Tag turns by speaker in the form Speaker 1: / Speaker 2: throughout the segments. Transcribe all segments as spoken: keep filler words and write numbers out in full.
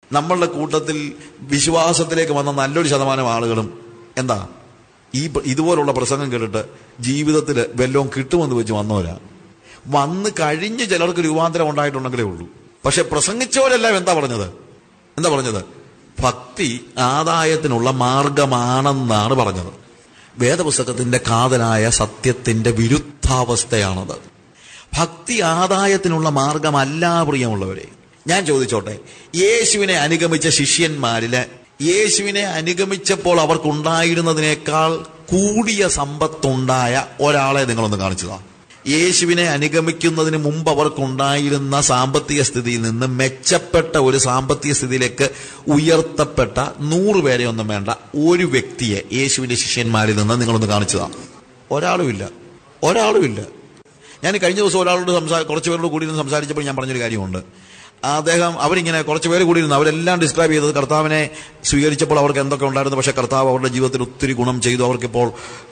Speaker 1: നമ്മളുടെ കൂട്ടത്തിൽ വിശ്വാസത്തിലേക്ക് വന്ന നല്ലൊരു ശതമാനം ആളുകളും എന്താ ഈ ഇതുപോലുള്ള പ്രസംഗം കേട്ടിട്ട് ജീവിതത്തിൽ വല്ലതും കിട്ടുമെന്ന് വെച്ച് വന്നവരാ. വന്ന് കഴിഞ്ഞ് ചിലർക്ക് രൂപാന്തരം ഉണ്ടായിട്ടുണ്ടെങ്കിലേ ഉള്ളൂ. പക്ഷെ പ്രസംഗിച്ചവരെല്ലാം എന്താ പറഞ്ഞത് എന്താ പറഞ്ഞത് ഭക്തി ആദായത്തിനുള്ള മാർഗമാണെന്നാണ് പറഞ്ഞത്. വേദപുസ്തകത്തിന്റെ കാതലായ സത്യത്തിന്റെ വിരുദ്ധാവസ്ഥയാണത്. ഭക്തി ആദായത്തിനുള്ള മാർഗമല്ല പ്രിയമുള്ളവരെ. ഞാൻ ചോദിച്ചോട്ടെ, യേശുവിനെ അനുഗമിച്ച ശിഷ്യന്മാരില് യേശുവിനെ അനുഗമിച്ചപ്പോൾ അവർക്കുണ്ടായിരുന്നതിനേക്കാൾ കൂടിയ സമ്പത്തുണ്ടായ ഒരാളെ നിങ്ങളൊന്ന് കാണിച്ചതാ. യേശുവിനെ അനുഗമിക്കുന്നതിന് മുമ്പ് അവർക്കുണ്ടായിരുന്ന സാമ്പത്തിക സ്ഥിതിയിൽ നിന്ന് മെച്ചപ്പെട്ട ഒരു സാമ്പത്തിക സ്ഥിതിയിലേക്ക് ഉയർത്തപ്പെട്ട നൂറ് പേരെ ഒന്നും വേണ്ട ഒരു വ്യക്തിയെ യേശുവിന്റെ ശിഷ്യന്മാരിൽ നിന്ന് നിങ്ങളൊന്ന് കാണിച്ചതാണ്. ഒരാളുമില്ല, ഒരാളുമില്ല. ഞാൻ കഴിഞ്ഞ ദിവസം ഒരാളോട് സംസാ കുറച്ച് പേരോട് കൂടി ഇരുന്ന് സംസാരിച്ചപ്പോൾ ഞാൻ പറഞ്ഞൊരു കാര്യമുണ്ട്. അദ്ദേഹം അവരിങ്ങനെ കുറച്ച് പേര് കൂടി ഇരുന്നു, അവരെല്ലാം ഡിസ്ക്രൈബ് ചെയ്തത് കർത്താവിനെ സ്വീകരിച്ചപ്പോൾ അവർക്ക് എന്തൊക്കെ ഉണ്ടായിരുന്നു, പക്ഷെ കർത്താവ് അവരുടെ ജീവിതത്തിൽ ഒത്തിരി ഗുണം ചെയ്തു. അവർക്കിപ്പോൾ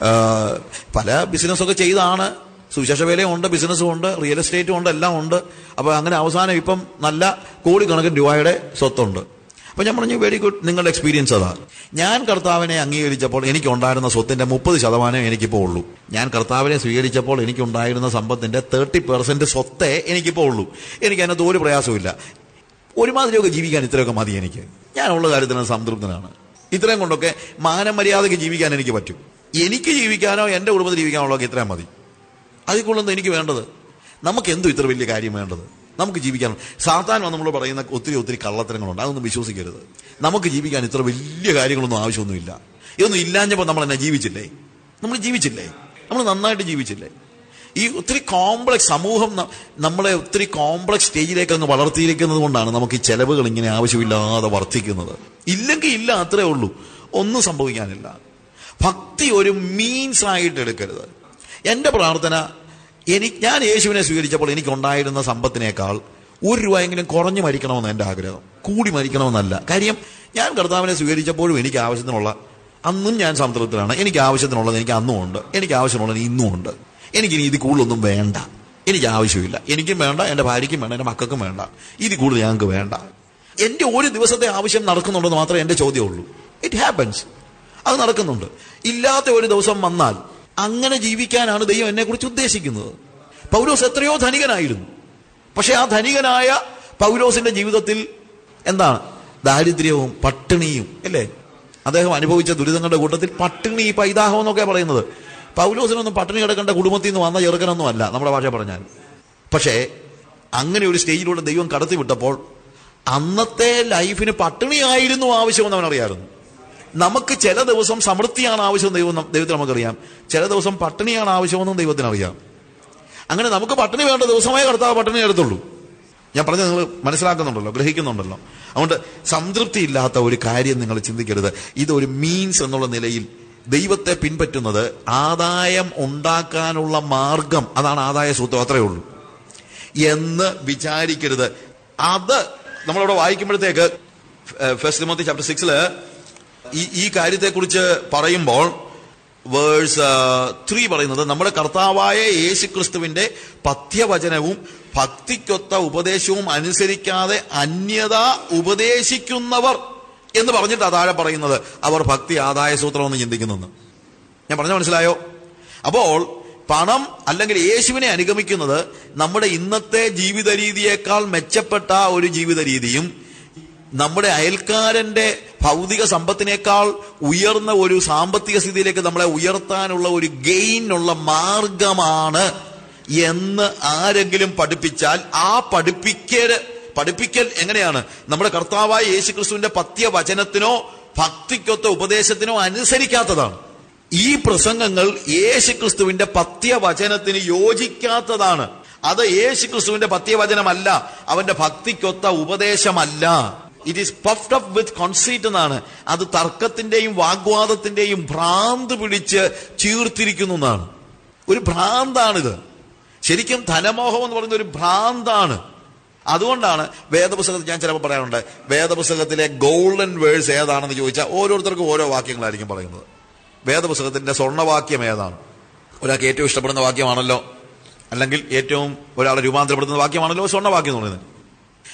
Speaker 1: പല ബിസിനസ്സൊക്കെ ചെയ്താണ്, സുവിശേഷ വേലയും ഉണ്ട്, ബിസിനസ്സും ഉണ്ട്, റിയൽ എസ്റ്റേറ്റും ഉണ്ട്, എല്ലാം ഉണ്ട്. അപ്പോൾ അങ്ങനെ അവസാനം ഇപ്പം നല്ല കോടിക്കണക്കിന് രൂപയുടെ സ്വത്തുണ്ട്. അപ്പോൾ ഞാൻ പറഞ്ഞു, വെരി ഗുഡ്, നിങ്ങളുടെ എക്സ്പീരിയൻസ് അതാ. ഞാൻ കർത്താവിനെ അംഗീകരിച്ചപ്പോൾ എനിക്കുണ്ടായിരുന്ന സ്വത്തിന്റെ മുപ്പത് ശതമാനം എനിക്കിപ്പോൾ ഉള്ളൂ. ഞാൻ കർത്താവിനെ സ്വീകരിച്ചപ്പോൾ എനിക്കുണ്ടായിരുന്ന സമ്പത്തിന്റെ തേർട്ടി പെർസെന്റ് സ്വത്തേ എനിക്കിപ്പോൾ ഉള്ളൂ. എനിക്ക് അതിനകത്ത് ഒരു പ്രയാസമില്ല. ഒരുമാതിരിയൊക്കെ ജീവിക്കാൻ ഇത്രയൊക്കെ മതി എനിക്ക്. ഞാനുള്ള കാര്യത്തിന് സംതൃപ്തനാണ്. ഇത്രയും കൊണ്ടൊക്കെ മാനമര്യാദയ്ക്ക് ജീവിക്കാൻ എനിക്ക് പറ്റും. എനിക്ക് ജീവിക്കാനോ എൻ്റെ കുടുംബത്തിൽ ജീവിക്കാനോ ഉള്ളതൊക്കെ ഇത്രയും മതി. അതിൽ കൊള്ളുന്നത് എനിക്ക് വേണ്ടത്. നമുക്ക് എന്തോ ഇത്ര വലിയ കാര്യം വേണ്ടത്? നമുക്ക് ജീവിക്കാൻ സാത്താൻ നമ്മൾ പറയുന്ന ഒത്തിരി ഒത്തിരി കള്ളത്തരങ്ങളുണ്ട്, അതൊന്നും വിശ്വസിക്കരുത്. നമുക്ക് ജീവിക്കാൻ ഇത്ര വലിയ കാര്യങ്ങളൊന്നും ആവശ്യമൊന്നുമില്ല. ഇതൊന്നും ഇല്ലാഞ്ഞപ്പോൾ നമ്മൾ എന്നെ ജീവിച്ചില്ലേ? നമ്മൾ ജീവിച്ചില്ലേ? നമ്മൾ നന്നായിട്ട് ജീവിച്ചില്ലേ? ഈ ഒത്തിരി കോംപ്ലക്സ് സമൂഹം നമ്മളെ ഒത്തിരി കോംപ്ലക്സ് സ്റ്റേജിലേക്ക് അങ്ങ് വളർത്തിയിരിക്കുന്നത് കൊണ്ടാണ് നമുക്ക് ഈ ചെലവുകൾ ഇങ്ങനെ ആവശ്യമില്ലാതെ വർദ്ധിക്കുന്നത്. ഇല്ലെങ്കിൽ ഇല്ല, അത്രേ ഉള്ളൂ, ഒന്നും സംഭവിക്കാനില്ല. ഭക്തി ഒരു മീൻസ് ആയിട്ട് എടുക്കരുത്. എൻ്റെ പ്രാർത്ഥന, എനിക്ക് ഞാൻ യേശുവിനെ സ്വീകരിച്ചപ്പോൾ എനിക്കുണ്ടായിരുന്ന സമ്പത്തിനേക്കാൾ ഒരു രൂപയെങ്കിലും കുറഞ്ഞു മരിക്കണമെന്ന് എൻ്റെ ആഗ്രഹം, കൂടി മരിക്കണമെന്നല്ല. കാര്യം ഞാൻ കർത്താവിനെ സ്വീകരിച്ചപ്പോഴും എനിക്ക് ആവശ്യത്തിനുള്ള, അന്നും ഞാൻ സംതൃപ്തനാണ്. എനിക്ക് ആവശ്യത്തിനുള്ളത് എനിക്ക് അന്നും ഉണ്ട്, എനിക്ക് ആവശ്യമുള്ളത് ഇന്നും ഉണ്ട്. എനിക്കിനി ഇത് കൂടുതലൊന്നും വേണ്ട, എനിക്ക് ആവശ്യമില്ല. എനിക്കും വേണ്ട, എൻ്റെ ഭാര്യയ്ക്കും വേണ്ട, എൻ്റെ മക്കൾക്കും വേണ്ട. ഇത് കൂടുതൽ ഞങ്ങൾക്ക് വേണ്ട. എൻ്റെ ഒരു ദിവസത്തെ ആവശ്യം നടക്കുന്നുണ്ടെന്ന് മാത്രമേ എൻ്റെ ചോദ്യമുള്ളൂ. ഇറ്റ് ഹാപ്പൻസ്, അത് നടക്കുന്നുണ്ട്. ഇല്ലാത്ത ഒരു ദിവസം വന്നാൽ അങ്ങനെ ജീവിക്കാനാണ് ദൈവം എന്നെ കുറിച്ച് ഉദ്ദേശിക്കുന്നത്. പൗലോസ് എത്രയോ ധനികനായിരുന്നു, പക്ഷെ ആ ധനികനായ പൗലോസിന്റെ ജീവിതത്തിൽ എന്താണ് ദാരിദ്ര്യവും പട്ടിണിയും അല്ലേ? അദ്ദേഹം അനുഭവിച്ച ദുരിതങ്ങളുടെ കൂട്ടത്തിൽ പട്ടിണി, പൈതാഹം എന്നൊക്കെ പറയുന്നത്. പൗലോസിനൊന്നും പട്ടിണി കിടക്കേണ്ട കുടുംബത്തിൽ നിന്ന് വന്ന ചെറുക്കനൊന്നും അല്ല, നമ്മുടെ ഭാഷ പറഞ്ഞാൽ. പക്ഷേ അങ്ങനെ ഒരു സ്റ്റേജിലൂടെ ദൈവം കടത്തിവിട്ടപ്പോൾ അന്നത്തെ ലൈഫിന് പട്ടിണിയായിരുന്നു ആവശ്യമെന്ന് അവനറിയായിരുന്നു. നമുക്ക് ചില ദിവസം സമൃദ്ധിയാണ് ആവശ്യം, ദൈവം ദൈവത്തിന് നമുക്കറിയാം. ചില ദിവസം പട്ടിണിയാണ് ആവശ്യമെന്നും ദൈവത്തിനറിയാം. അങ്ങനെ നമുക്ക് പട്ടിണി വേണ്ട ദിവസമേ കർത്താവ് പട്ടിണി എടുത്തുള്ളൂ. ഞാൻ പറഞ്ഞത് നിങ്ങൾ മനസ്സിലാക്കുന്നുണ്ടല്ലോ, ഗ്രഹിക്കുന്നുണ്ടല്ലോ. അതുകൊണ്ട് സംതൃപ്തി ഇല്ലാത്ത ഒരു കാര്യം നിങ്ങൾ ചിന്തിക്കരുത്. ഇതൊരു മീൻസ് എന്നുള്ള നിലയിൽ ദൈവത്തെ പിൻപറ്റുന്നത് ആദായം ഉണ്ടാക്കാനുള്ള മാർഗം, അതാണ് ആദായ സൂത്രം, അത്രയേ ഉള്ളൂ എന്ന് വിചാരിക്കരുത്. അത് നമ്മളിവിടെ വായിക്കുമ്പോഴത്തേക്ക് ഫസ്റ്റ് തിമോത്തി ചാപ്റ്റർ സിക്സില് ഈ ഈ കാര്യത്തെക്കുറിച്ച് പറയുമ്പോൾ വേഴ്സ് ത്രീ പറയുന്നത്, നമ്മുടെ കർത്താവായ യേശു ക്രിസ്തുവിന്റെ പഥ്യവചനവും ഭക്തിക്കൊത്ത ഉപദേശവും അനുസരിക്കാതെ അന്യത ഉപദേശിക്കുന്നവർ എന്ന് പറഞ്ഞിട്ട് താഴെ പറയുന്നത് അവർ ഭക്തി ആദായ സൂത്രമെന്ന് ചിന്തിക്കുന്നെന്ന്. ഞാൻ പറഞ്ഞ മനസ്സിലായോ? അപ്പോൾ പണം അല്ലെങ്കിൽ യേശുവിനെ അനുഗമിക്കുന്നത് നമ്മുടെ ഇന്നത്തെ ജീവിത രീതിയേക്കാൾ മെച്ചപ്പെട്ട ഒരു ജീവിത രീതിയും നമ്മുടെ അയൽക്കാരന്റെ ഭൗതിക സമ്പത്തിനേക്കാൾ ഉയർന്ന ഒരു സാമ്പത്തിക സ്ഥിതിയിലേക്ക് നമ്മളെ ഉയർത്താനുള്ള ഒരു ഗെയിനുള്ള മാർഗമാണ് എന്ന് ആരെങ്കിലും പഠിപ്പിച്ചാൽ ആ പഠിപ്പിക്കൽ പഠിപ്പിക്കൽ എങ്ങനെയാണ്? നമ്മുടെ കർത്താവായ യേശു ക്രിസ്തുവിന്റെ പഥ്യവചനത്തിനോ ഭക്തിക്കൊത്ത ഉപദേശത്തിനോ അനുസരിക്കാത്തതാണ്. ഈ പ്രസംഗങ്ങൾ യേശു ക്രിസ്തുവിന്റെ പഥ്യവചനത്തിന് യോജിക്കാത്തതാണ്. അത് യേശു ക്രിസ്തുവിന്റെ പഥ്യവചനമല്ല, അവന്റെ ഭക്തിക്കൊത്ത ഉപദേശമല്ല. It is puffed up with conceit എന്നാണ്. അത് തർക്കത്തിന്റെയും വാഗ്വാദത്തിന്റെയും ഭ്രാന്ത് പിടിച്ച് ചീർത്തിരിക്കുന്നു എന്നാണ്. ഒരു ഭ്രാന്താണിത്. ശരിക്കും ധനമോഹം എന്ന് പറയുന്ന ഒരു ഭ്രാന്താണ്. അതുകൊണ്ടാണ് വേദപുസ്തകത്തിൽ ഞാൻ ചിലപ്പോൾ പറയാറുണ്ട്, വേദപുസ്തകത്തിലെ ഗോൾഡൻ വേഴ്സ് ഏതാണെന്ന് ചോദിച്ചാൽ ഓരോരുത്തർക്കും ഓരോ വാക്യങ്ങളായിരിക്കും പറയുന്നത്. വേദപുസ്തകത്തിന്റെ സ്വർണ്ണവാക്യം ഏതാണ്? ഒരാൾക്ക് ഏറ്റവും ഇഷ്ടപ്പെടുന്ന വാക്യമാണല്ലോ, അല്ലെങ്കിൽ ഏറ്റവും ഒരാളെ രൂപാന്തരപ്പെടുത്തുന്ന വാക്യമാണല്ലോ സ്വർണ്ണവാക്യം എന്ന് പറയുന്നത്.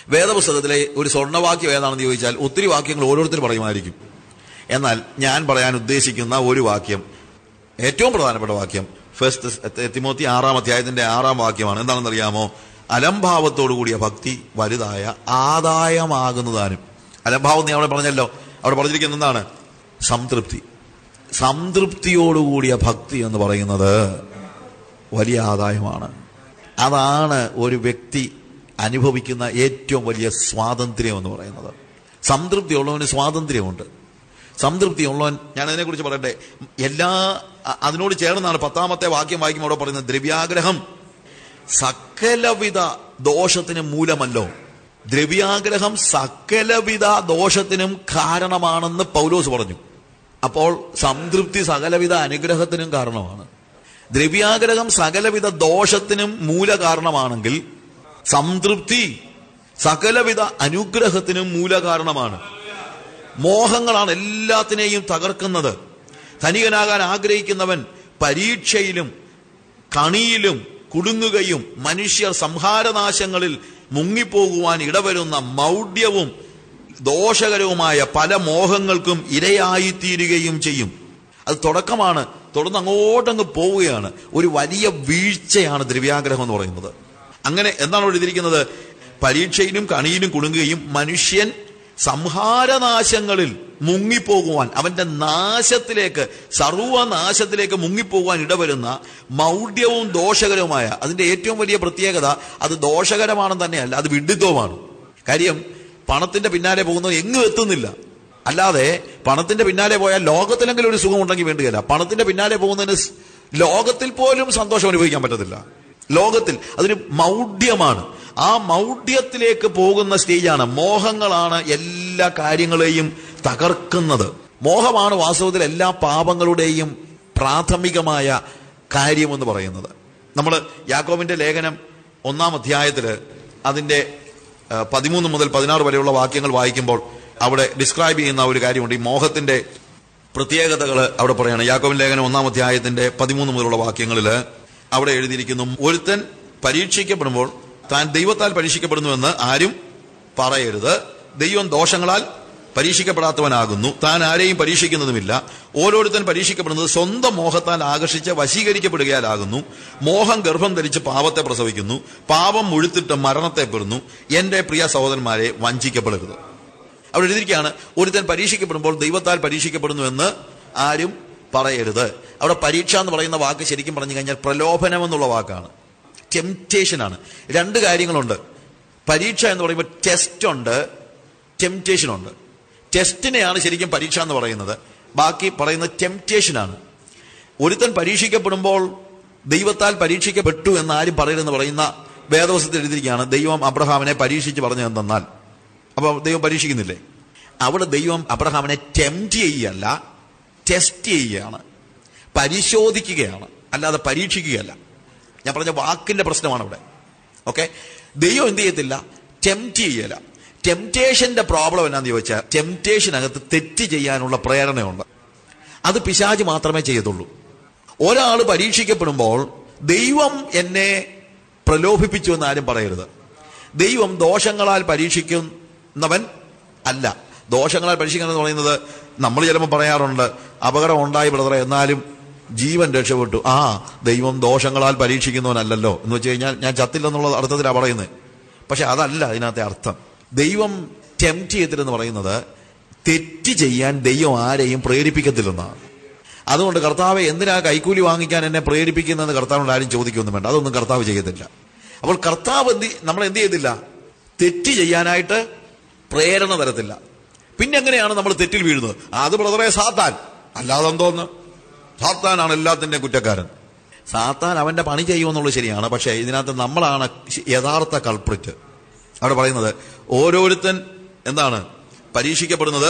Speaker 1: വേദപുസ്തകത്തിലെ ഒരു സ്വർണ്ണവാക്യം ഏതാണെന്ന് ചോദിച്ചാൽ ഒത്തിരി വാക്യങ്ങൾ ഓരോരുത്തർ പറയുമായിരിക്കും. എന്നാൽ ഞാൻ പറയാൻ ഉദ്ദേശിക്കുന്ന ഒരു വാക്യം, ഏറ്റവും പ്രധാനപ്പെട്ട വാക്യം, ഫസ്റ്റ് തിമോത്തി ആറാം അധ്യായത്തിന്റെ ആറാം വാക്യമാണ്. എന്താണെന്നറിയാമോ? അലംഭാവത്തോടു കൂടിയ ഭക്തി വലുതായ ആദായമാകുന്നതാനും. അലംഭാവം നീ അവിടെ പറഞ്ഞല്ലോ. അവിടെ പറഞ്ഞിരിക്കുന്നത് എന്താണ്? സംതൃപ്തി. സംതൃപ്തിയോടുകൂടിയ ഭക്തി എന്ന് പറയുന്നത് വലിയ ആദായമാണ്. അതാണ് ഒരു വ്യക്തി അനുഭവിക്കുന്ന ഏറ്റവും വലിയ സ്വാതന്ത്ര്യം എന്ന് പറയുന്നത്. സംതൃപ്തിയുള്ളവന് സ്വാതന്ത്ര്യമുണ്ട്. സംതൃപ്തിയുള്ളവൻ, ഞാൻ അതിനെക്കുറിച്ച് പറയട്ടെ, എല്ലാ അതിനോട് ചേർന്നാണ് പത്താമത്തെ വാക്യം വായിക്കുമ്പോൾ അവിടെ പറയുന്നത്, ദ്രവ്യാഗ്രഹം സകലവിധ ദോഷത്തിനും മൂലമല്ലോ. ദ്രവ്യാഗ്രഹം സകലവിധ ദോഷത്തിനും കാരണമാണെന്ന് പൗലോസ് പറഞ്ഞു. അപ്പോൾ സംതൃപ്തി സകലവിധ അനുഗ്രഹത്തിനും കാരണമാണ്. ദ്രവ്യാഗ്രഹം സകലവിധ ദോഷത്തിനും മൂല കാരണമാണെങ്കിൽ സംതൃപ്തി സകലവിധ അനുഗ്രഹത്തിനും മൂല കാരണമാണ്. മോഹങ്ങളാണ് എല്ലാത്തിനെയും തകർക്കുന്നത്. ധനികനാകാൻ ആഗ്രഹിക്കുന്നവൻ പരീക്ഷയിലും കണിയിലും കുടുങ്ങുകയും മനുഷ്യർ സംഹാരനാശങ്ങളിൽ മുങ്ങിപ്പോകുവാൻ ഇടവരുന്ന മൗഢ്യവും ദോഷകരവുമായ പല മോഹങ്ങൾക്കും ഇരയായിത്തീരുകയും ചെയ്യും. അത് തുടക്കമാണ്, തുടർന്ന് അങ്ങോട്ടങ്ങ് പോവുകയാണ്. ഒരു വലിയ വീഴ്ചയാണ് ദ്രവ്യാഗ്രഹം എന്ന് പറയുന്നത്. അങ്ങനെ എന്താണ് എഴുതിയിരിക്കുന്നത്? പരീക്ഷയിലും കണിയിലും കുടുങ്ങുകയും മനുഷ്യൻ സംഹാരനാശങ്ങളിൽ മുങ്ങിപ്പോകുവാൻ, അവന്റെ നാശത്തിലേക്ക്, സർവനാശത്തിലേക്ക് മുങ്ങിപ്പോകുവാൻ ഇടവരുന്ന മൗഢ്യവും ദോഷകരവുമായ, അതിന്റെ ഏറ്റവും വലിയ പ്രത്യേകത അത് ദോഷകരമാണെന്ന് തന്നെയല്ല, അത് വിഡ്ഢിത്വമാണ്. കാര്യം പണത്തിന്റെ പിന്നാലെ പോകുന്നത് എങ്ങും എത്തുന്നില്ല. അല്ലാതെ പണത്തിന്റെ പിന്നാലെ പോയാൽ ലോകത്തിലെങ്കിലും ഒരു സുഖം ഉണ്ടെങ്കിൽ വേണ്ടുകയില്ല. പണത്തിന്റെ പിന്നാലെ പോകുന്നതിന് ലോകത്തിൽ പോലും സന്തോഷം അനുഭവിക്കാൻ പറ്റത്തില്ല. ലോകത്തിൽ അതൊരു മൗഢ്യമാണ്. ആ മൗഢ്യത്തിലേക്ക് പോകുന്ന സ്റ്റേജാണ്. മോഹങ്ങളാണ് എല്ലാ കാര്യങ്ങളെയും തകർക്കുന്നത്. മോഹമാണ് വാസ്തവത്തിൽ എല്ലാ പാപങ്ങളുടെയും പ്രാഥമികമായ കാര്യമെന്ന് പറയുന്നത്. നമ്മൾ യാക്കോബിന്റെ ലേഖനം ഒന്നാം അധ്യായത്തില് അതിന്റെ പതിമൂന്ന് മുതൽ പതിനാറ് വരെയുള്ള വാക്യങ്ങൾ വായിക്കുമ്പോൾ അവിടെ ഡിസ്ക്രൈബ് ചെയ്യുന്ന ഒരു കാര്യമുണ്ട്. ഈ മോഹത്തിന്റെ പ്രത്യേകതകൾ അവിടെ പറയാണ്. യാക്കോബിൻ ലേഖനം ഒന്നാം അധ്യായത്തിന്റെ പതിമൂന്ന് മുതലുള്ള വാക്യങ്ങളിൽ അവിടെ എഴുതിയിരിക്കുന്നു, ഒരുത്തൻ പരീക്ഷിക്കപ്പെടുമ്പോൾ താൻ ദൈവത്താൽ പരീക്ഷിക്കപ്പെടുന്നുവെന്ന് ആരും പറയരുത്. ദൈവം ദോഷങ്ങളാൽ പരീക്ഷിക്കപ്പെടാത്തവനാകുന്നു, താൻ ആരെയും പരീക്ഷിക്കുന്നതുമില്ല. ഓരോരുത്തൻ പരീക്ഷിക്കപ്പെടുന്നത് സ്വന്തം മോഹത്താൽ ആകർഷിച്ച് വശീകരിക്കപ്പെടുകയാലാകുന്നു. മോഹം ഗർഭം ധരിച്ച് പാപത്തെ പ്രസവിക്കുന്നു, പാപം മുഴുത്തിട്ട് മരണത്തെ പെടുന്നു. എന്റെ പ്രിയ സഹോദരന്മാരെ, വഞ്ചിക്കപ്പെടരുത്. അവിടെ എഴുതിയിരിക്കുകയാണ്, ഒരുത്തൻ പരീക്ഷിക്കപ്പെടുമ്പോൾ ദൈവത്താൽ പരീക്ഷിക്കപ്പെടുന്നുവെന്ന് ആരും പറയരുത്. അവിടെ പരീക്ഷ എന്ന് പറയുന്ന വാക്ക് ശരിക്കും പറഞ്ഞു കഴിഞ്ഞാൽ പ്രലോഭനം എന്നുള്ള വാക്കാണ്, ടെംപ്റ്റേഷനാണ്. രണ്ട് കാര്യങ്ങളുണ്ട്. പരീക്ഷ എന്ന് പറയുമ്പോൾ ടെസ്റ്റ് ഉണ്ട്, ടെംപ്റ്റേഷൻ ഉണ്ട്. ടെസ്റ്റിനെയാണ് ശരിക്കും പരീക്ഷ എന്ന് പറയുന്നത്, ബാക്കി പറയുന്നത് ടെംപ്റ്റേഷനാണ്. ഒരുത്തൻ പരീക്ഷിക്കപ്പെടുമ്പോൾ ദൈവത്താൽ പരീക്ഷിക്കപ്പെട്ടു എന്ന് ആരും പറയരുതെന്ന് പറയുന്ന വേദവസ്തുത്തിൽ എഴുതിയിരിക്കുകയാണ്. ദൈവം അബ്രഹാമിനെ പരീക്ഷിച്ച് പറഞ്ഞു എന്തെന്നാൽ, അപ്പൊ ദൈവം പരീക്ഷിക്കുന്നില്ലേ? അവിടെ ദൈവം അബ്രഹാമിനെ ടെംപ്റ്റ് ചെയ്യുകയല്ല, ടെസ്റ്റ് ചെയ്യുകയാണ്, പരിശോധിക്കുകയാണ്, അല്ലാതെ പരീക്ഷിക്കുകയല്ല. ഞാൻ പറഞ്ഞ വാക്കിന്റെ പ്രശ്നമാണ് അവിടെ. ഓക്കെ, ദൈവം എന്ത് ചെയ്യത്തില്ല? ടെംപ്റ്റ് ചെയ്യല. ടെംപ്റ്റേഷന്റെ പ്രോബ്ലം എന്നാന്ന് ചോദിച്ചാൽ, ടെംപ്റ്റേഷനകത്ത് തെറ്റ് ചെയ്യാനുള്ള പ്രേരണയുണ്ട്. അത് പിശാച് മാത്രമേ ചെയ്യത്തുള്ളൂ. ഒരാൾ പരീക്ഷിക്കപ്പെടുമ്പോൾ ദൈവം എന്നെ പ്രലോഭിപ്പിച്ചു എന്ന് ആരും പറയരുത്. ദൈവം ദോഷങ്ങളാൽ പരീക്ഷിക്കുന്നവൻ അല്ല. ദോഷങ്ങളാൽ പരീക്ഷിക്കുന്നത് പറയുന്നത് നമ്മൾ ചിലപ്പോൾ പറയാറുണ്ട്, അപകടം ഉണ്ടായി ബ്രദറെ, എന്നാലും ജീവൻ രക്ഷപ്പെട്ടു. ആ ദൈവം ദോഷങ്ങളാൽ പരീക്ഷിക്കുന്നവനല്ലല്ലോ എന്ന് വെച്ച് കഴിഞ്ഞാൽ ഞാൻ ചത്തില്ലെന്നുള്ള അർത്ഥത്തിലാണ് പറയുന്നത്. പക്ഷെ അതല്ല അതിനകത്തെ അർത്ഥം. ദൈവം ടെംപ്റ്റ് ചെയ്തില്ലെന്ന് പറയുന്നത് തെറ്റ് ചെയ്യാൻ ദൈവം ആരെയും പ്രേരിപ്പിക്കത്തില്ലെന്നാണ്. അതുകൊണ്ട് കർത്താവ് എന്തിനാ കൈക്കൂലി വാങ്ങിക്കാൻ എന്നെ പ്രേരിപ്പിക്കുന്നതെന്ന് കർത്താവിനോട് ആരും ചോദിക്കൊന്നും വേണ്ട. അതൊന്നും കർത്താവ് ചെയ്യത്തില്ല. അപ്പോൾ കർത്താവ് എന്ത് നമ്മൾ എന്ത് ചെയ്തില്ല? തെറ്റ് ചെയ്യാനായിട്ട് പ്രേരണ തരത്തില്ല. പിന്നെ എങ്ങനെയാണ് നമ്മൾ തെറ്റിൽ വീഴുന്നത്? അത് ബ്രദറെ സാത്താൻ, അല്ലാതെ എന്തോന്ന്? സാത്താനാണ് എല്ലാത്തിൻ്റെ കുറ്റക്കാരൻ. സാത്താൻ അവന്റെ പണി ചെയ്യുമെന്നുള്ളത് ശരിയാണ്. പക്ഷേ ഇതിനകത്ത് നമ്മളാണ് യഥാർത്ഥ കൾപ്രിറ്റ്. അവിടെ പറയുന്നത് ഓരോരുത്തൻ എന്താണ് പരീക്ഷിക്കപ്പെടുന്നത്?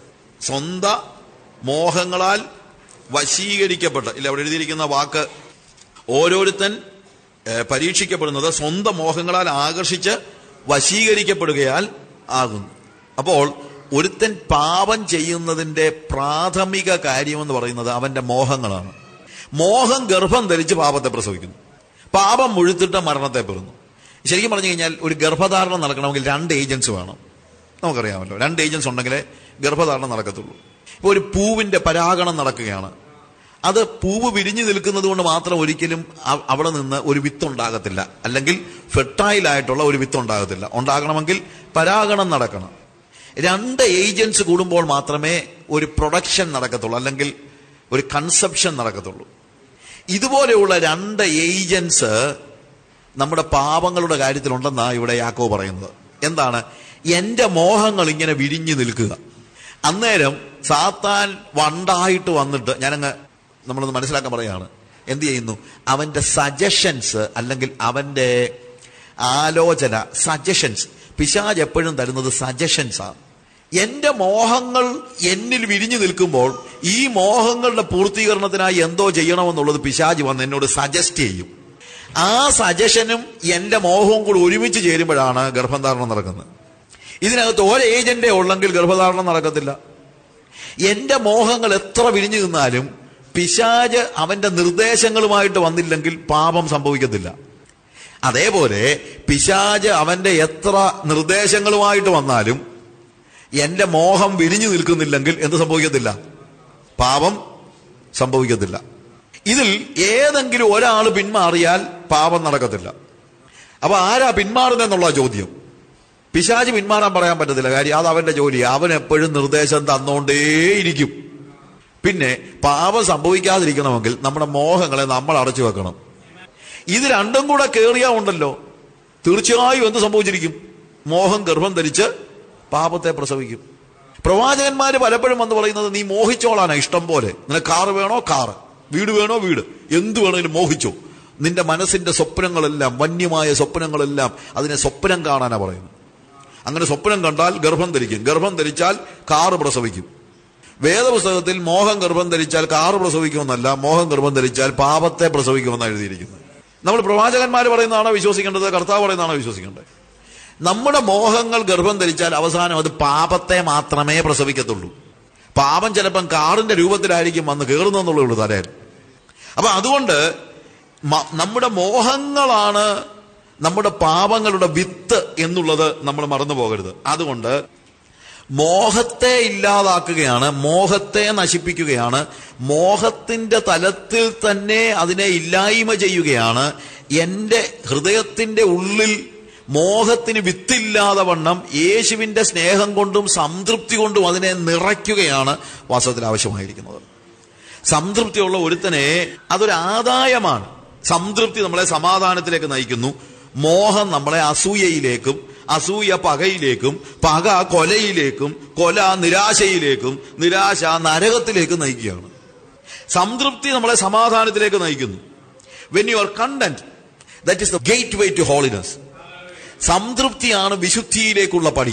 Speaker 1: സ്വന്തം മോഹങ്ങളാൽ വശീകരിക്കപ്പെട്ട്. ഇല്ല, അവിടെ എഴുതിയിരിക്കുന്ന വാക്ക് ഓരോരുത്തൻ പരീക്ഷിക്കപ്പെടുന്നത് സ്വന്തം മോഹങ്ങളാൽ ആകർഷിച്ച് വശീകരിക്കപ്പെടുകയാൽ ആകുന്നു. അപ്പോൾ ഒരുത്തൻ പാപം ചെയ്യുന്നതിന്റെ പ്രാഥമിക കാര്യമെന്ന് പറയുന്നത് അവന്റെ മോഹങ്ങളാണ്. മോഹം ഗർഭം ധരിച്ച് പാപത്തെ പ്രസവിക്കുന്നു, പാപം മുഴുത്തിട്ട് മരണത്തെ പെറുന്നു. ശരിക്കും പറഞ്ഞു കഴിഞ്ഞാൽ ഒരു ഗർഭധാരണം നടക്കണമെങ്കിൽ രണ്ട് ഏജൻസ് വേണം. നമുക്കറിയാമല്ലോ, രണ്ട് ഏജൻസ് ഉണ്ടെങ്കിലേ ഗർഭധാരണം നടക്കത്തുള്ളൂ. ഇപ്പോൾ ഒരു പൂവിന്റെ പരാഗണം നടക്കുകയാണ്. അത് പൂവ് വിരിഞ്ഞു നിൽക്കുന്നത് കൊണ്ട് മാത്രം ഒരിക്കലും അവിടെ നിന്ന് ഒരു വിത്ത് ഉണ്ടാകത്തില്ല, അല്ലെങ്കിൽ ഫെർട്ടൈൽ ആയിട്ടുള്ള ഒരു വിത്ത് ഉണ്ടാകത്തില്ല. ഉണ്ടാകണമെങ്കിൽ പരാഗണം നടക്കണം. രണ്ട് ഏജൻസ് കൂടുമ്പോൾ മാത്രമേ ഒരു പ്രൊഡക്ഷൻ നടക്കത്തുള്ളൂ, അല്ലെങ്കിൽ ഒരു കൺസെപ്ഷൻ നടക്കത്തുള്ളൂ. ഇതുപോലെയുള്ള രണ്ട് ഏജൻസ് നമ്മുടെ പാപങ്ങളുടെ കാര്യത്തിലുണ്ടെന്നാണ് ഇവിടെ യാക്കോബ് പറയുന്നത്. എന്താണ്? എന്റെ മോഹങ്ങൾ ഇങ്ങനെ വിരിഞ്ഞു നിൽക്കുക. അന്നേരം സാത്താൻ വണ്ടായിട്ട് വന്നിട്ട്, ഞാനങ്ങ് നമ്മളൊന്ന് മനസ്സിലാക്കാൻ പറയാണ്, എന്ത് ചെയ്യുന്നു? അവന്റെ സജഷൻസ്, അല്ലെങ്കിൽ അവന്റെ ആലോചന, സജഷൻസ്. പിശാച് എപ്പോഴും തരുന്നത് സജഷൻസാണ്. എന്റെ മോഹങ്ങൾ എന്നിൽ വിരിഞ്ഞു നിൽക്കുമ്പോൾ ഈ മോഹങ്ങളുടെ പൂർത്തീകരണത്തിനായി എന്തോ ചെയ്യണമെന്നുള്ളത് പിശാച് വന്ന് എന്നോട് സജസ്റ്റ് ചെയ്യും. ആ സജഷനും എന്റെ മോഹവും കൂടി ഒരുമിച്ച് ചേരുമ്പോഴാണ് ഗർഭധാരണം നടക്കുന്നത്. ഇതിനകത്ത് ഒരു ഏജന്റേ ഉള്ളെങ്കിൽ ഗർഭധാരണം നടക്കത്തില്ല. എന്റെ മോഹങ്ങൾ എത്ര വിരിഞ്ഞു നിന്നാലും പിശാച് അവന്റെ നിർദ്ദേശങ്ങളുമായിട്ട് വന്നില്ലെങ്കിൽ പാപം സംഭവിക്കത്തില്ല. അതേപോലെ പിശാച് അവന്റെ എത്ര നിർദ്ദേശങ്ങളുമായിട്ട് വന്നാലും എന്റെ മോഹം വിരിഞ്ഞു നിൽക്കുന്നില്ലെങ്കിൽ എന്ത് സംഭവിക്കത്തില്ല? പാപം സംഭവിക്കത്തില്ല. ഇതിൽ ഏതെങ്കിലും ഒരാൾ പിന്മാറിയാൽ പാപം നടക്കത്തില്ല. അപ്പൊ ആരാ പിന്മാറുന്നെന്നുള്ള ചോദ്യം. പിശാച് പിന്മാറാൻ പറയാൻ പറ്റത്തില്ല, കാര്യം അത് അവന്റെ ജോലി. അവൻ എപ്പോഴും നിർദ്ദേശം തന്നോണ്ടേയിരിക്കും. പിന്നെ പാപം സംഭവിക്കാതിരിക്കണമെങ്കിൽ നമ്മുടെ മോഹങ്ങളെ നമ്മൾ അടച്ചു വെക്കണം. ഇത് രണ്ടും കൂടെ കേറിയാ ഉണ്ടല്ലോ, തീർച്ചയായും എന്ത് സംഭവിച്ചിരിക്കും? മോഹം ഗർഭം ധരിച്ച് പാപത്തെ പ്രസവിക്കും. പ്രവാചകന്മാര് പലപ്പോഴും വന്ന് പറയുന്നത്, നീ മോഹിച്ചോളാനാ ഇഷ്ടം പോലെ. നിനക്ക് കാറ് വേണോ കാറ്, വീട് വേണോ വീട്, എന്ത് വേണമെങ്കിലും മോഹിച്ചോ. നിന്റെ മനസ്സിന്റെ സ്വപ്നങ്ങളെല്ലാം, വന്യമായ സ്വപ്നങ്ങളെല്ലാം, അതിനെ സ്വപ്നം കാണാനാ പറയുന്നത്. അങ്ങനെ സ്വപ്നം കണ്ടാൽ ഗർഭം ധരിക്കും. ഗർഭം ധരിച്ചാൽ കാറ് പ്രസവിക്കും. വേദപുസ്തകത്തിൽ മോഹം ഗർഭം ധരിച്ചാൽ കാറ് പ്രസവിക്കുമെന്നല്ല, മോഹം ഗർഭം ധരിച്ചാൽ പാപത്തെ പ്രസവിക്കുമെന്നാണ് എഴുതിയിരിക്കുന്നത്. നമ്മൾ പ്രവാചകന്മാർ പറയുന്നതാണോ വിശ്വസിക്കേണ്ടത്, കർത്താവ് പറയുന്നതാണോ വിശ്വസിക്കേണ്ടത്? നമ്മുടെ മോഹങ്ങൾ ഗർഭം ധരിച്ചാൽ അവസാനം അത് പാപത്തെ മാത്രമേ പ്രസവിക്കത്തുള്ളൂ. പാപം ചിലപ്പം കാറിന്റെ രൂപത്തിലായിരിക്കും വന്ന് കയറുന്നെന്നുള്ളൂ തലയിൽ. അപ്പൊ അതുകൊണ്ട് നമ്മുടെ മോഹങ്ങളാണ് നമ്മുടെ പാപങ്ങളുടെ വിത്ത് എന്നുള്ളത് നമ്മൾ മറന്നു പോകരുത്. അതുകൊണ്ട് മോഹത്തെ ഇല്ലാതാക്കുകയാണ്, മോഹത്തെ നശിപ്പിക്കുകയാണ്, മോഹത്തിന്റെ തലത്തിൽ തന്നെ അതിനെ ഇല്ലായ്മ ചെയ്യുകയാണ്. എന്റെ ഹൃദയത്തിന്റെ ഉള്ളിൽ മോഹത്തിന് വിത്തില്ലാതെ വണ്ണം യേശുവിന്റെ സ്നേഹം കൊണ്ടും സംതൃപ്തി കൊണ്ടും അതിനെ നിറയ്ക്കുകയാണ് വാസ്തവത്തിൽ ആവശ്യമായിരിക്കുന്നത്. സംതൃപ്തിയുള്ള ഒരുത്തനെ അതൊരു ആദായമാണ്. സംതൃപ്തി നമ്മളെ സമാധാനത്തിലേക്ക് നയിക്കുന്നു. മോഹം നമ്മളെ അസൂയയിലേക്കും, അസൂയ പകയിലേക്കും, പക കൊലയിലേക്കും, കൊല നിരാശയിലേക്കും, നിരാശ നരകത്തിലേക്കും നയിക്കുകയാണ്. സംതൃപ്തി നമ്മളെ സമാധാനത്തിലേക്ക് നയിക്കുന്നു. When you are content, that is the gateway to holiness. സംതൃപ്തിയാണ് വിശുദ്ധിയിലേക്കുള്ള പടി.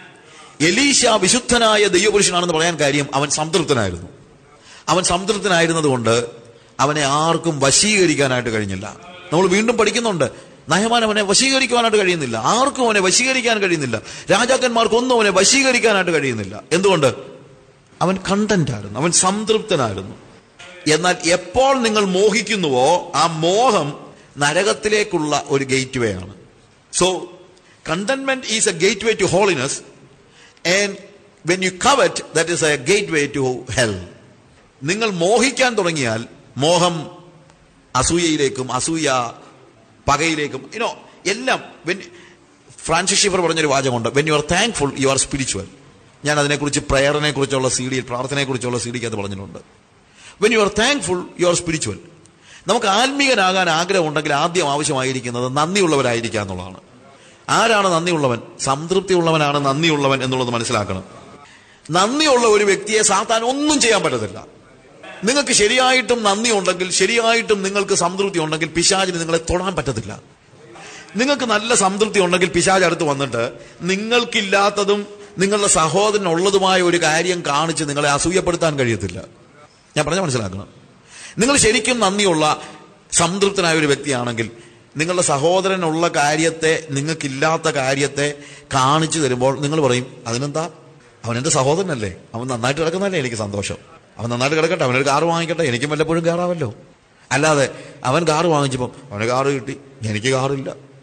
Speaker 1: എലീശ വിശുദ്ധനായ ദൈവപുരുഷനാണെന്ന് പറയാൻ കാര്യം അവൻ സംതൃപ്തനായിരുന്നു. അവൻ സംതൃപ്തനായിരുന്നത് കൊണ്ട് അവനെ ആർക്കും വശീകരിക്കാനായിട്ട് കഴിഞ്ഞില്ല. നമ്മൾ വീണ്ടും പഠിക്കുന്നുണ്ട്, നഹമാൻ അവനെ വശീകരിക്കുവാനായിട്ട് കഴിയുന്നില്ല. ആർക്കും അവനെ വശീകരിക്കാൻ കഴിയുന്നില്ല. രാജാക്കന്മാർക്കൊന്നും അവനെ വശീകരിക്കാനായിട്ട് കഴിയുന്നില്ല. എന്തുകൊണ്ട്? അവൻ കണ്ടന്റ് ആയിരുന്നു, അവൻ സംതൃപ്തനായിരുന്നു. എന്നാൽ എപ്പോൾ നിങ്ങൾ മോഹിക്കുന്നുവോ ആ മോഹം നരകത്തിലേക്കുള്ള ഒരു ഗേറ്റ് വേ ആണ്. So, contentment is a gateway to holiness, and when you covet, that is a gateway to hell. നിങ്ങൾ മോഹിക്കാൻ തുടങ്ങിയാൽ മോഹം അസൂയയിലേക്കും, അസൂയ പകയിലേക്കും, യുനോ എല്ലാം. ഫ്രാൻസിസ് ഷീഫർ പറഞ്ഞൊരു വാചകമുണ്ട്, when you are thankful you are spiritual. ഞാൻ അതിനെക്കുറിച്ച് പ്രയറിനെ കുറിച്ചുള്ള സി ഡി, പ്രാർത്ഥനയെക്കുറിച്ചുള്ള സി ഡിക്ക് അത് പറഞ്ഞിട്ടുണ്ട്. When you are thankful you are spiritual. നമുക്ക് ആത്മീയനാകാൻ ആഗ്രഹം ഉണ്ടെങ്കിൽ ആദ്യം ആവശ്യമായിരിക്കുന്നത് നന്ദിയുള്ളവരായിരിക്കുക എന്നുള്ളതാണ്. ആരാണ് നന്ദിയുള്ളവൻ? സംതൃപ്തി ഉള്ളവനാണ് നന്ദിയുള്ളവൻ എന്നുള്ളത് മനസ്സിലാക്കണം. നന്ദിയുള്ള ഒരു വ്യക്തിയെ സാത്താൻ ഒന്നും ചെയ്യാൻ പറ്റത്തില്ല. നിങ്ങൾക്ക് ശരിയായിട്ടും നന്ദി ഉണ്ടെങ്കിൽ, ശരിയായിട്ടും നിങ്ങൾക്ക് സംതൃപ്തി ഉണ്ടെങ്കിൽ പിശാചിന് നിങ്ങളെ തൊടാൻ പറ്റത്തില്ല. നിങ്ങൾക്ക് നല്ല സംതൃപ്തി ഉണ്ടെങ്കിൽ പിശാച് അടുത്ത് വന്നിട്ട് നിങ്ങൾക്കില്ലാത്തതും നിങ്ങളുടെ സഹോദരനുള്ളതുമായ ഒരു കാര്യം കാണിച്ച് നിങ്ങളെ അസൂയപ്പെടുത്താൻ കഴിയത്തില്ല. ഞാൻ പറഞ്ഞ മനസ്സിലാക്കണം. നിങ്ങൾ ശരിക്കും നന്ദിയുള്ള സംതൃപ്തനായ ഒരു വ്യക്തിയാണെങ്കിൽ നിങ്ങളുടെ സഹോദരനുള്ള കാര്യത്തെ, നിങ്ങൾക്കില്ലാത്ത കാര്യത്തെ കാണിച്ചു തരുമ്പോൾ നിങ്ങൾ പറയും, അതിനെന്താ, അവൻ എൻ്റെ സഹോദരനല്ലേ, അവൻ നന്നായിട്ട് കിടക്കുന്നതല്ലേ, എനിക്ക് സന്തോഷം. അവൻ നന്നായിട്ട് കിടക്കട്ടെ, അവനൊരു കാറ് വാങ്ങിക്കട്ടെ, എനിക്കും വല്ലപ്പോഴും കയറാമല്ലോ. അല്ലാതെ അവൻ കാറ് വാങ്ങിച്ചപ്പം അവന് കാറ് കിട്ടി, എനിക്ക് കാറില്ല,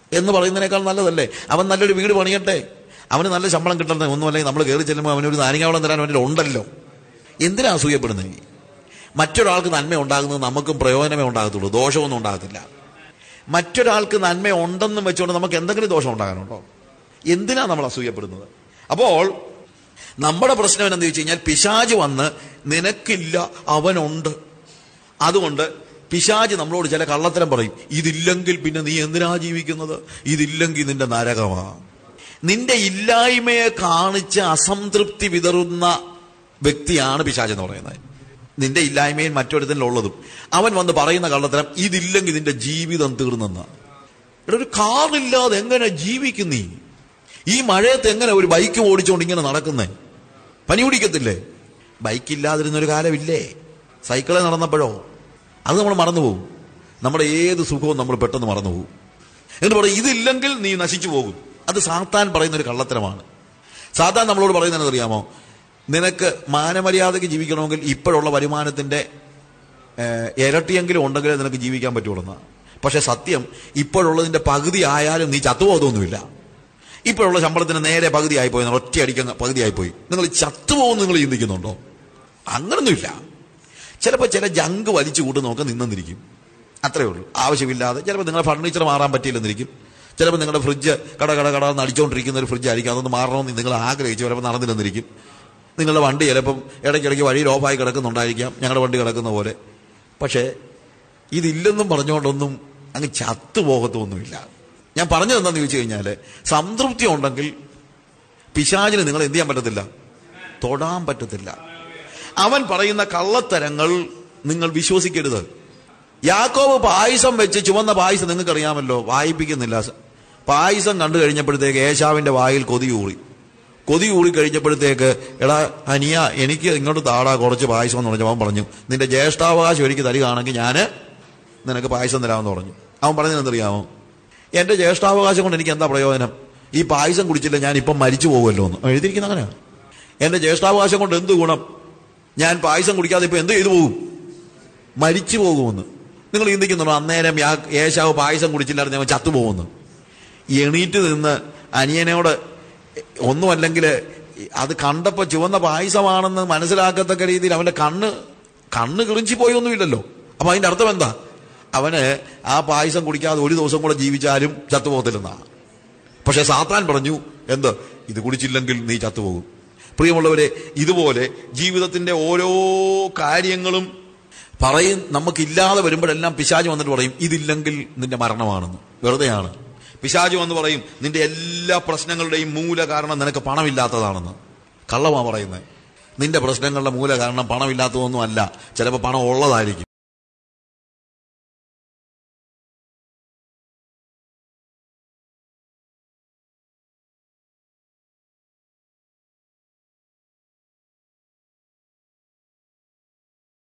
Speaker 1: എന്ന് പറയുന്നതിനേക്കാൾ നല്ലതല്ലേ? അവൻ നല്ലൊരു വീട് പണിയട്ടെ, അവന് നല്ല ശമ്പളം കിട്ടണ്ടേ, ഒന്നും അല്ലെങ്കിൽ നമ്മൾ കയറി ചെല്ലുമ്പോൾ അവനൊരു നാരങ്ങാവളം തരാൻ വേണ്ടി ഉണ്ടല്ലോ. എന്തിനാ അസൂയപ്പെടുന്നത്? മറ്റൊരാൾക്ക് നന്മ ഉണ്ടാകുന്നത് നമുക്കും പ്രയോജനമേ ഉണ്ടാകത്തുള്ളൂ, ദോഷമൊന്നും ഉണ്ടാകത്തില്ല. മറ്റൊരാൾക്ക് നന്മ ഉണ്ടെന്നും വെച്ചുകൊണ്ട് നമുക്ക് എന്തെങ്കിലും ദോഷം ഉണ്ടാകാനുണ്ടോ? എന്തിനാ നമ്മൾ അസൂയപ്പെടുന്നത്? അപ്പോൾ നമ്മുടെ പ്രശ്നം എന്താണെന്ന് ചോദിച്ചു കഴിഞ്ഞാൽ, പിശാച് വന്ന് നിനക്കില്ല അവനുണ്ട്, അതുകൊണ്ട് പിശാച് നമ്മളോട് ചില കള്ളത്തരം പറയും. ഇതില്ലെങ്കിൽ പിന്നെ നീ എന്തിനാ ജീവിക്കുന്നത്, ഇതില്ലെങ്കിൽ നിന്റെ നരകമാ. നിന്റെ ഇല്ലായ്മയെ കാണിച്ച് അസംതൃപ്തി വിതറുന്ന വ്യക്തിയാണ് പിശാച് എന്ന് പറയുന്നത്. നിന്റെ ഇല്ലായ്മയിൽ മറ്റൊരുത്തനുള്ളതും അവൻ വന്ന് പറയുന്ന കള്ളത്തരം, ഇതില്ലെങ്കിൽ നിന്റെ ജീവിതം തീർന്നെന്ന. ഇവിടെ ഒരു കാറില്ലാതെ എങ്ങനെ ജീവിക്കും നീ? ഈ മഴയത്ത് എങ്ങനെ ഒരു ബൈക്ക് ഓടിച്ചുകൊണ്ട് ഇങ്ങനെ നടക്കുന്നേ? പനി പിടിക്കത്തില്ലേ? ബൈക്കില്ലാതിരുന്നൊരു കാലമില്ലേ? സൈക്കിളിൽ നടന്നപ്പോഴോ? അത് നമ്മൾ മറന്നുപോകും. നമ്മുടെ ഏത് സുഖവും നമ്മൾ പെട്ടെന്ന് മറന്നുപോകും. എന്നിട്ട് പറയും ഇതില്ലെങ്കിൽ നീ നശിച്ചു പോകും. അത് സാത്താൻ പറയുന്നൊരു കള്ളത്തരമാണ്. സാത്താൻ നമ്മളോട് പറയുന്നത് അറിയാമോ? നിനക്ക് മാനമര്യാദയ്ക്ക് ജീവിക്കണമെങ്കിൽ ഇപ്പോഴുള്ള വരുമാനത്തിന്റെ ഇരട്ടിയെങ്കിലും ഉണ്ടെങ്കിലേ നിനക്ക് ജീവിക്കാൻ പറ്റുള്ളൂ. പക്ഷെ സത്യം, ഇപ്പോഴുള്ളതിന്റെ പകുതി ആയാലും നീ ചത്തുപോകുന്നൊന്നുമില്ല. ഇപ്പോഴുള്ള ശമ്പളത്തിന് നേരെ പകുതി ആയിപ്പോയി, ഒറ്റ അടിക്കുന്ന പകുതി ആയിപ്പോയി. നിങ്ങൾ ചത്തുപോകുമെന്ന് നിങ്ങൾ ചിന്തിക്കുന്നുണ്ടോ? അങ്ങനൊന്നുമില്ല. ചിലപ്പോൾ ചില ജങ്ക് വലിച്ചു കൂട്ടുന്നൊക്കെ നിന്നിരിക്കും, അത്രേ ഉള്ളൂ. ആവശ്യമില്ലാതെ ചിലപ്പോൾ നിങ്ങളുടെ ഫർണിച്ചർ മാറാൻ പറ്റിയില്ലെന്നിരിക്കും. ചിലപ്പോൾ നിങ്ങളുടെ ഫ്രിഡ്ജ് കട കട കട നടിച്ചുകൊണ്ടിരിക്കുന്ന ഒരു ഫ്രിഡ്ജ് ആയിരിക്കും, അതൊന്ന് മാറണമെന്ന് നിങ്ങൾ ആഗ്രഹിച്ചു, ചിലപ്പോൾ നടന്നില്ലെന്നിരിക്കും. നിങ്ങളുടെ വണ്ടി ചിലപ്പം ഇടയ്ക്കിടയ്ക്ക് വഴിയിൽ ഓഫായി കിടക്കുന്നുണ്ടായിരിക്കാം, ഞങ്ങളുടെ വണ്ടി കിടക്കുന്ന പോലെ. പക്ഷേ ഇതില്ലെന്നും പറഞ്ഞുകൊണ്ടൊന്നും അങ്ങ് ചത്തുപോകത്തൊന്നുമില്ല. ഞാൻ പറഞ്ഞത് എന്താണെന്ന് ചോദിച്ചു കഴിഞ്ഞാൽ, സംതൃപ്തി ഉണ്ടെങ്കിൽ പിശാചിന് നിങ്ങൾ എന്ത് ചെയ്യാൻ പറ്റത്തില്ല, തൊടാൻ പറ്റത്തില്ല. അവൻ പറയുന്ന കള്ളത്തരങ്ങൾ നിങ്ങൾ വിശ്വസിക്കരുത്. യാക്കോബ് പായസം വെച്ച്, ചുവന്ന പായസം നിങ്ങൾക്കറിയാമല്ലോ, വായിപ്പിക്കുന്നില്ല. പായസം കണ്ടു കഴിഞ്ഞപ്പോഴത്തേക്ക് ഏശാവിന്റെ വായിൽ കൊതി ഊറി. കൊതി ഊറി കഴിഞ്ഞപ്പോഴത്തേക്ക്, എടാ അനിയ എനിക്ക് ഇങ്ങോട്ട് താടാ കുറച്ച് പായസം എന്ന് പറഞ്ഞപ്പോൾ അവൻ പറഞ്ഞു, നിന്റെ ജ്യേഷ്ഠാവകാശം എനിക്ക് തരികയാണെങ്കിൽ ഞാൻ നിനക്ക് പായസം തരാമെന്ന് പറഞ്ഞു. അവൻ പറഞ്ഞതെന്തറിയാമോ? എന്റെ ജ്യേഷ്ഠാവകാശം കൊണ്ട് എനിക്ക് എന്താ പ്രയോജനം? ഈ പായസം കുടിച്ചില്ല ഞാൻ ഇപ്പം മരിച്ചു പോകുമല്ലോ എന്ന് എഴുതിയിരിക്കുന്ന അങ്ങനെയാണ്. എന്റെ ജ്യേഷ്ഠാവകാശം കൊണ്ട് എന്ത് ഗുണം? ഞാൻ പായസം കുടിക്കാതെ ഇപ്പൊ എന്ത് ചെയ്തു പോകും? മരിച്ചു പോകുമെന്ന് നിങ്ങൾ ചിന്തിക്കുന്നുണ്ടോ? അന്നേരം ഏശാവ് പായസം കുടിച്ചില്ലായിരുന്നു അവൻ ചത്തുപോകുന്നു. എണീറ്റ് നിന്ന് അനിയനോട് ഒന്നുമല്ലെങ്കിൽ അത് കണ്ടപ്പോൾ ചുവന്ന പായസമാണെന്ന് മനസ്സിലാക്കത്തക്ക രീതിയിൽ അവന്റെ കണ്ണ് കണ്ണ് കിളിഞ്ചി പോയൊന്നുമില്ലല്ലോ. അപ്പൊ അതിന്റെ അർത്ഥം എന്താ? അവന് ആ പായസം കുടിക്കാതെ ഒരു ദിവസം കൂടെ ജീവിച്ചാലും ചത്തുപോകത്തില്ലെന്നാണ്. പക്ഷെ സാത്താൻ പറഞ്ഞു എന്ത്? ഇത് കുടിച്ചില്ലെങ്കിൽ നീ ചത്തുപോകും. പ്രിയമുള്ളവരെ, ഇതുപോലെ ജീവിതത്തിന്റെ ഓരോ കാര്യങ്ങളും പറയും. നമുക്കില്ലാതെ വരുമ്പോഴെല്ലാം പിശാച് വന്നിട്ട് പറയും ഇതില്ലെങ്കിൽ നിന്റെ മരണമാണെന്ന്. വെറുതെയാണ്. പിശാച് വന്ന് പറയും നിന്റെ എല്ലാ പ്രശ്നങ്ങളുടെയും മൂല കാരണം നിനക്ക് പണമില്ലാത്തതാണെന്ന്. കള്ളമാ പറയുന്നത്. നിന്റെ പ്രശ്നങ്ങളുടെ മൂല കാരണം പണമില്ലാത്തതൊന്നും അല്ല, ചിലപ്പോൾ പണം ഉള്ളതായിരിക്കും.